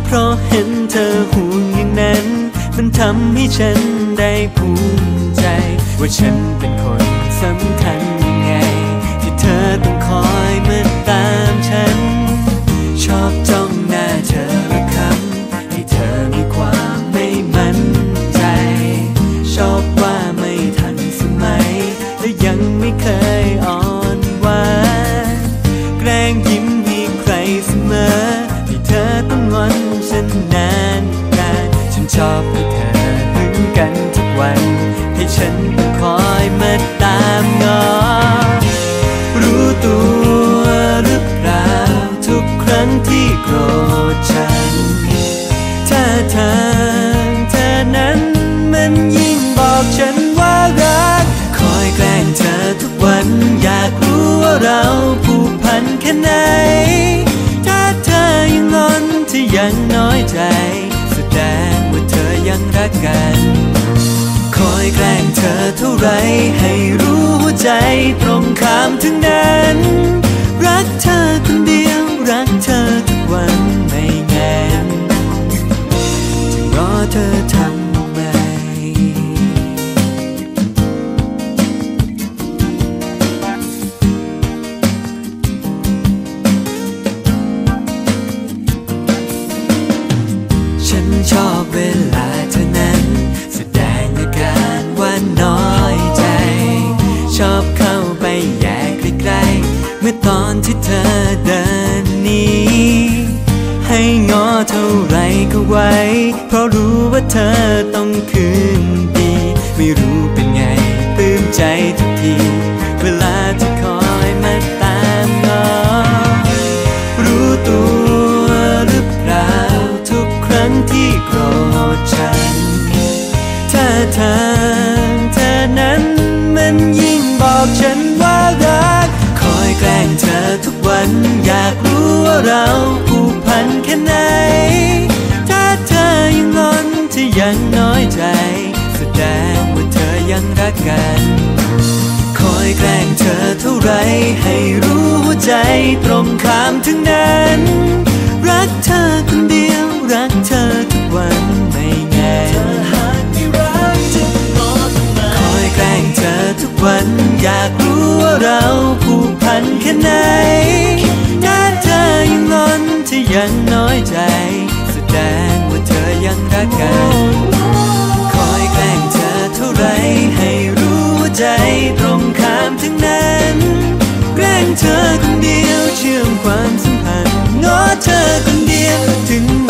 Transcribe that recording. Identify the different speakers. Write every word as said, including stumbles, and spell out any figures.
Speaker 1: เพราะเห็นเธอห่วงอย่างนั้นมันทำให้ฉันได้ภูมิใจว่าฉันเป็นคนสำคัญยังไงที่เธอต้องคอยมาตามฉันชอบจ้องหน้าเธอละคำให้เธอมีความไม่มั่นใจชอบว่าไม่ทันสมัยและยังไม่เคยอ่อนหวานแกล้งยิ้มให้ใครเสมอให้เธอต้องงอนฉันนานนานฉันชอบให้เธอหึงกันทุกวันให้ฉันต้องคอยมาตามง้อรู้ตัวหรือเปล่าทุกครั้งที่โกรธฉันถ้าทางเธอนั้นมันยิ่งบอกฉันว่ารักคอยแกล้งเธอทุกวันอยากรู้ว่าเราผูกพันแค่ไหนถ้าเธอยังงอนที่ยังน้อยใจแสดงว่าเธอยังรักกันคอยแกล้งเธอเท่าไรให้รู้หัวใจตรงข้ามถึงนั้นรักเธอคนเดียวรักเธอทุกวันไม่งั้นจะรอเธอทำไมฉันชอบเวลาเธอนั้นแสดงอาการว่าน้อยใจชอบเข้าไปแย่ใกล้ๆเมื่อตอนที่เธอเดินหนีให้ง้อเท่าไรก็ไหวเพราะรู้ว่าเธอต้องคืนดีไม่รู้เป็นไงปลื้มใจทุกทีเวลาที่คอยมาตามง้อรู้ตัวหรือเปล่าทุกครั้งที่โกรธฉันถ้าทางเธอนั้นมันยิ่งบอกฉันว่ารักคอยแกล้งเธอทุกวันอยากรู้ว่าเราผูกพันแค่ไหนถ้าเธอยังงอนที่ยังน้อยใจแสดงว่าเธอยังรักกันคอยแกล้งเธอเท่าไรให้รู้หัวใจตรงข้ามถึงนั้นรักเธอคนเดียวรักเธอทุกวันไม่แน่คอยแกล้งเธอทุกวันอยากรู้ว่าเราผูกพันแค่ไหนถ้าเธอยังงอนที่ยังน้อยใจแสดงว่าเธอยังรักกันคอยแกล้งเธอเท่าไรให้รู้ใจตรงข้ามถึงนั้นแกล้งเธอคนเดียวเชื่อมความสัมพันธ์ง้อเธอคนเดียวถึง